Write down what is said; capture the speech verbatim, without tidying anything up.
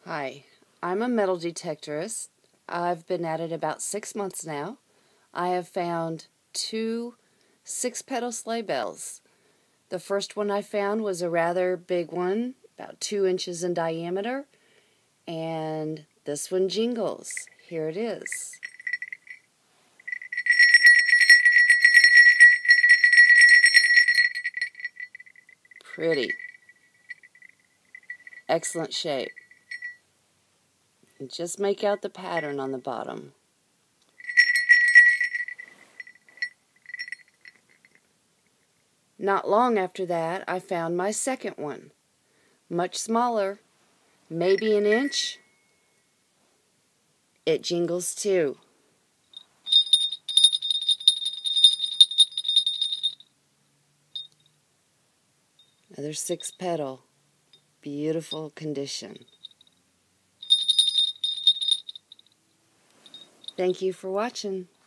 Hi, I'm a metal detectorist. I've been at it about six months now. I have found two six-petal sleigh bells. The first one I found was a rather big one, about two inches in diameter, and this one jingles. Here it is. Pretty. Excellent shape. And just make out the pattern on the bottom. Not long after that, I found my second one. Much smaller, maybe an inch. It jingles too. Another six petal. Beautiful condition. Thank you for watching.